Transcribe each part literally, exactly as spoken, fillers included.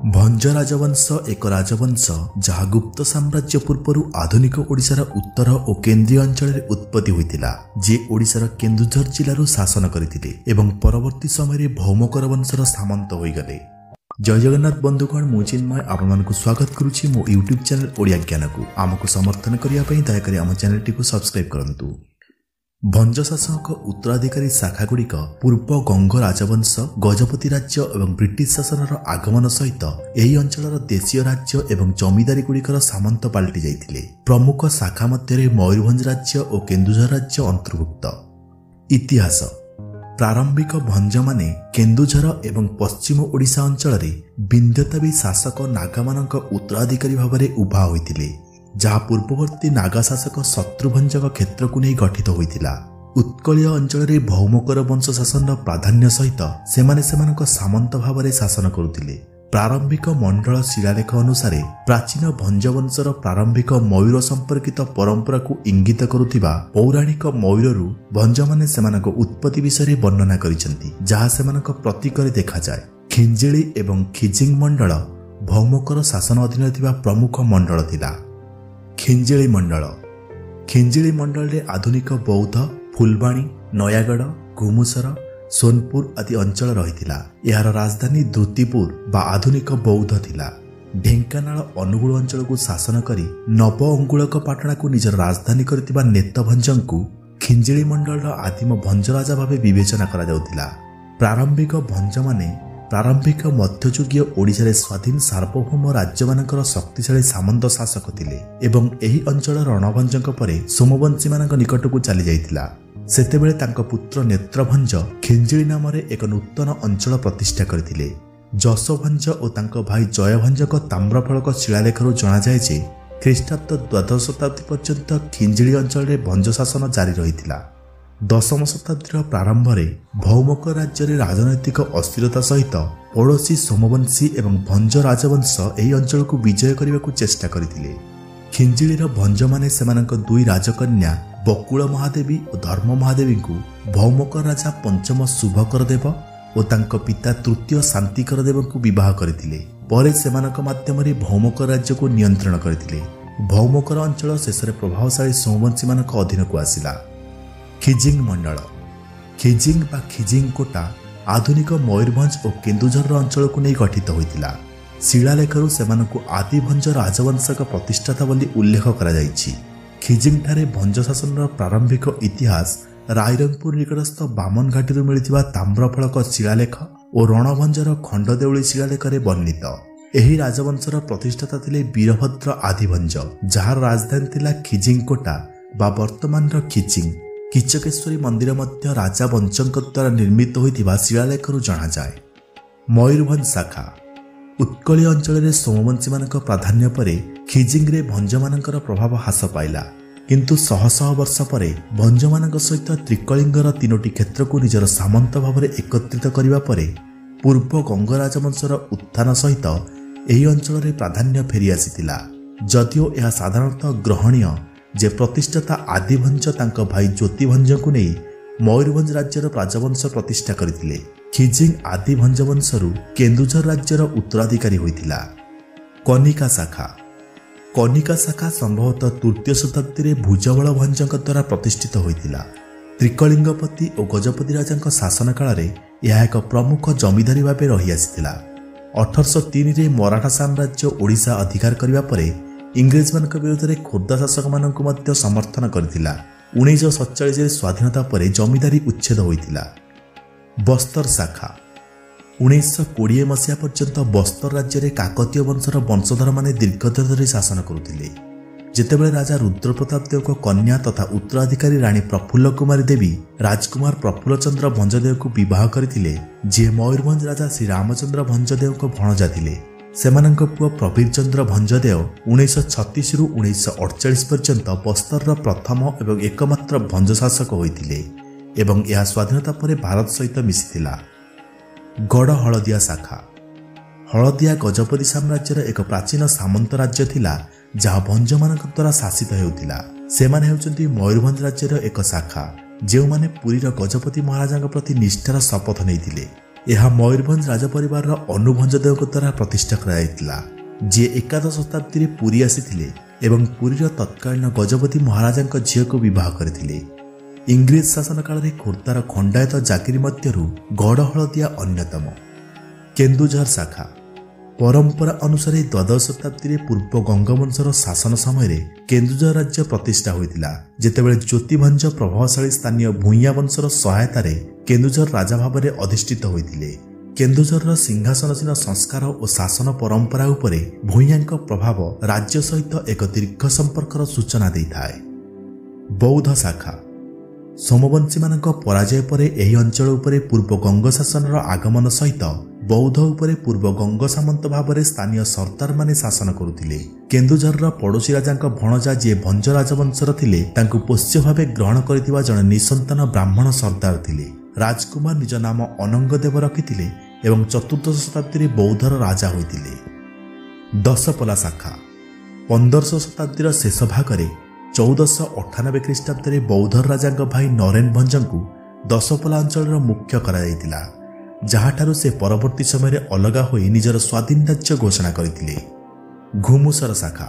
भंज राजवंश एक राजवंश जहाँ गुप्त साम्राज्य पूर्वर आधुनिक ओडिशार उत्तर और केन्द्रीय अंचल उत्पत्ति होइतिला, जे ओडिशार केन्दुझर जिल्लारू शासन करथिले एवं परवर्ती समय भौमकर वंशर सामंत होइगले। जय जगन्नाथ बंधुगण, मु चिन्मय आपको स्वागत करुछि मो यूट्यूब चैनल ओडिया ज्ञान को। आमको समर्थन करिया पई दयाकरी आम चैनल टी सब्सक्राइब करंतु। भंज शासक उत्तराधिकारी शाखा गुड़िक पूर्व गंग राजवंश, गजपति राज्य एवं ब्रिटिश शासनर आगमन सहित यही अंचलर देशीय राज्य एवं जमीदारी गुड़िकर सामंत पाल्टी जाइथिले। प्रमुख शाखा मध्य मयूरभंज राज्य और केन्दुझर राज्य अंतर्भुक्त। इतिहास। प्रारंभिक भंज माने केन्दुझर एवं पश्चिम ओडिशा अंचल विंध्यताबी शासक नागामानक उत्तराधिकारी भाव उभा होइथिले, जहाँ पूर्ववर्ती नागा शासक शत्रुभंजक क्षेत्र को नहीं गठित होइथिला। उत्कलीय अंचल भौमकर वंश शासन प्राधान्य सहित सेमाने सेमानक सामंत भाव शासन करुथिले। प्रारंभिक मंडल शिलालेख अनुसार प्राचीन भंज वंशर प्रारंभिक मयूर संपर्कित परंपरा को इंगित करुथिबा पौराणिक मयूररू भंज माने सेमानक उत्पत्ति विषय वर्णना करिसेंती, जहाँ सेमानक प्रतीक देखा जाए। खिंजिली एवं खिजिंग मंडल भौमकर शासन अधीन थिबा प्रमुख मंडल थिला। खिंजिली मंडल खिंजिली मंडल रे आधुनिक बौद्ध, फुलबाणी, नयागढ़, घुमुसर, सोनपुर आदि अंचल रहिथिला। यार राजधानी द्रुतिपुर बा आधुनिक बौद्ध थिला। ढेंकानाल अनुगुल अंचल को शासन करी नव अंगुलक पाटणा को निजर राजधानी करथिबा नेतभंजंकु खिंजिली मंडल आदिम भंज राजा भावे विवेचना करा जाउथिला। प्रारंभिक भंज माने प्रारंभिक मध्ययुगीय ओडिशा स्वाधीन सार्वभौम राज्य मानकर शक्तिशाली सामंत शासक थिले एवं एही अंचल रणभंजक परे सोमवंशी मानक निकट को चली जाइथिला। सेतेबेले तांको पुत्र नेत्रभंज खिंजिली नाम एक नूतन अंचल प्रतिष्ठा करथिले। जशभंज और तांको भाई जयभंजक ताम्रफलक शिलालेखरू जना जाए जे ख्रीष्टाब्द द्वादश शताब्दी पर्यंत खिंजिली अंचल रे भंज शासन जारी रहिथिला। दशम शताब्दीर प्रारंभ में भौमक राज्य रे राजनैतिक अस्थिरता सहित पड़ोशी सोमवंशी एवं भंज राजवंश यह अंचल को विजय करने को चेष्टा करथिले। खिंजिलीर भंज माने सेमानक दुई राजकन्या बकुल महादेवी और धर्म महादेवी को भौमक राजा पंचम शुभकर देव और तांको पिता तृतीय शांतिकर देव को विवाह करथिले। परे सेमानक माध्यम रे भौमक राज्य को नियंत्रण करथिले। भौमकर अंचल शेष में प्रभावशाली सोमवंशी मानक अधीन को आसिला। खिजिंग मंडल खिजिंग बा खिजिंग कोटा आधुनिक मयूरभंज और केन्दुझर अंचल को नहीं गठित होइतिला। शिलालेखरू सेमानकु आदिभंज राजवंशक प्रतिष्ठाता बोली उल्लेख करा जाइछि। खिजिंग ठारे भंज शासन प्रारंभिक इतिहास रायरंगपुर निकटस्थ बामन घाटी मिलिथिबा ताम्रफलक शिलालेख और रणभंजर खंडदेउली शिलालेख वर्णित। एही राजवंशर प्रतिष्ठाता थिले वीरभद्र आदिभंज, जार राजधानी थिला खिजिंग कोटा बा वर्तमान खिजिंग। किचकेश्वरी मंदिर मध्य राजा वंशक द्वारा निर्मित होइथिबा शिलालेखरू जना जाए। मयूरभंज शाखा उत्कलीय अंचल रे सोमवंशी मानक प्राधान्य परे खिजिंग रे भंज मानकर प्रभाव ह्रास पाइला, किंतु शह शह वर्ष परे भंज मानक सहित त्रिकलिंगर तीनोटी क्षेत्र को निजर सामंत भाव एकत्रित करने परे पूर्व गंग राजवंशर उत्थान सहित एही अंचल रे प्राधान्य फेरी आसीतिला। जदिओ यह साधारणतः ग्रहणीय जे प्रतिष्ठाता आदिभंज तांको भाई ज्योतिभंज को नहीं मयूरभंज राज्यर राजवंश प्रतिष्ठा करथिले। खिजिंग आदिभंज वंशरू केन्दुझर राज्यर उत्तराधिकारी होइतिला। कनिका शाखा कनिका शाखा संभवतः तृतीय शताब्दी में भुजबल भंजक द्वारा प्रतिष्ठित होइतिला। त्रिकलिंगपति और गजपति राजा शासन काल में यह एक प्रमुख जमीदारी भाव रही आसिथिला। अठरश तीन रे मराठा साम्राज्य ओडिशा अधिकार करने पर इंग्रेज मान विरोध में खोर्धा शासक मान समर्थन करथिला। उन्नीस सतचाश स्वाधीनता पर जमीदारी उच्छेद होइतिला। बस्तर शाखा उन्नीस कोड़े मसीहा पर्यंत बस्तर राज्य में काकतीय वंशर वंशधर माने दीर्घदिन धरी शासन करुथिले। जेतेबेले राजा रुद्रप्रताप देव कन्या तथा उत्तराधिकारी राणी प्रफुल्ल कुमारी देवी राजकुमार प्रफुल्ल चंद्र भंजदेव को विवाह करथिले, जे मयूरभंज राजा श्री रामचंद्र भंजदेव को भणजा थिले। सेमानक पुआ प्रवीर चंद्र भंजदेव उन्नीस छत्तीस रु उन्नीस अड़चाश पर्यंत बस्तर प्रथम एवं एकमात्र भंज शासक होइतिले एवं यह स्वाधीनता पर भारत सहित मिशिथिला। गड़ हलदिया शाखा हलदिया गजपति साम्राज्यर एक प्राचीन सामंत राज्य थिला, जहाँ भंज मानक द्वारा शासित हेउतिला। सेमाने हेउचंती मयूरभंज राज्यर एक शाखा, जेउ माने पुरीर गजपति महाराजा प्रति निष्ठार शपथ नैथिले। यह मयूरभंज राजपरिवार अनुभंजदेव द्वारा प्रतिष्ठा कराଯାଇଥିଲା जे एकादश शताब्दी पुरी आसीथिले एवं पुरीर तत्कालीन गजपति महाराजा झील को बह करथिले। इंग्रेज शासन काल में खोर्धार खंडायत जागिरी मध्यरु गड़ हलदिया अन्यतम। केन्दुझर शाखा परंपरा अनुसार द्वादश शताब्दी पूर्व गंगवंशर शासन समय केन्दुझर राज्य प्रतिष्ठा होइतिला जेतेबेले ज्योतिभंज प्रभावशाली स्थानीय भूइया वंशर सहायतार केन्दुझर राजा भाव में अधिष्ठित होइतिले। केन्दुझर सिंहासनसीन संस्कार और शासन परंपरा उपरे भूइयांक प्रभाव राज्य सहित एक दीर्घ संपर्कर सूचना देइथाय। बौद्ध शाखा सोमवंशी मानक पराजय पर एही अंचल उपरे पूर्व गंग शासनर आगमन सहित बौद्ध उपरे पूर्व गंग सामंत भाव में स्थानीय सरदार माने शासन करुथिले। केन्दुझर पड़ोशी राजांक भणजा जे भंज राजवंशर थिले तांकु पोष्य भावे ग्रहण करथिबा जणे निसंतान ब्राह्मण सरदार थिले। राजकुमार निज नाम अनंगदेव रखिथिले एवं चतुर्दश शताब्दी बौद्धर राजा होइतिले। दशपला शाखा पंद्रह शताब्दी शेष भागरे चौदश अठानबे ख्रीष्टाब्दे बौद्धर राजा भाई नरेन भंजंकु दशपला अंचल मुख्य कराଯାଇଥିଲା जहाँठारु से परवर्ती समय अलगा होई निजर स्वाधीन राज्य घोषणा करथिले। घुमुसर शाखा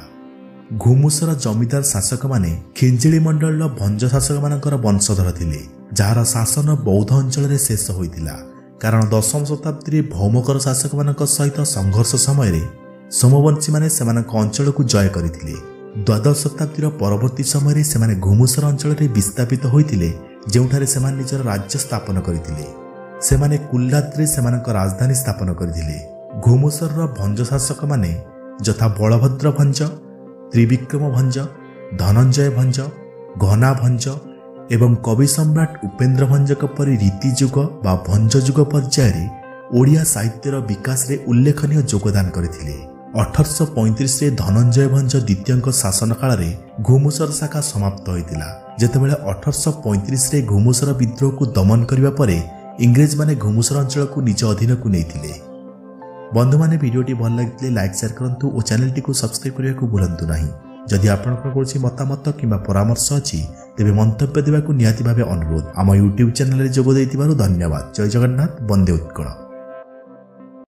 घुमुसर जमीदार शासक माने खिंजिली मंडल भंज शासक मानकर वंशधर थिले जार शासन बौद्ध अंचल शेष होइतिला कारण दशम शताब्दी भौमकर शासक मानक सहित संघर्ष समय सोमवंशी माने सेमानक अंचल को जय करथिले। द्वादश शताब्दी परवर्ती समय सेमाने घुमुसर अंचल विस्थापित होइतिले जेउठारे सेमान निजर राज्य स्थापन करथिले। सेमाने कुल्लाद्रे सेमानक राजधानी स्थापन करथिले। घुमुसर भंज शासक माने यथा बलभद्र भंज, त्रिविक्रम भंज, धनंजय भंज, घना भंज एवं कवि सम्राट उपेन्द्र भंजक परि रीतिजुग बा भंज जुग पर्याय ओडिया साहित्यर विकास रे उल्लेखनीय योगदान करथिले। अठारश पैंतीस धनंजय भंज द्वितीय शासन काल में घुमुसर शाखा समाप्त होइतिला जेतेबेले अठारश पैंतीस घुमुसर विद्रोह को दमन करबा परे इंग्रेज माने घुमुसर अंचल को निज अधीन को नैथिले। बंधु माने वीडियोटी भल लगिले लाइक शेयर करंतु और चैनल टी को सब्सक्राइब करने को भूलंतु नहीं। जदि आपनकर कोनोसी मतामत किंबा परामर्श अछि तेबे मंतव्य देबा को निहाती भाबे अनुरोध। आम यूट्यूब चैनल रे जोग दैतिबारु धन्यवाद। जय जगन्नाथ, वंदे उत्कल।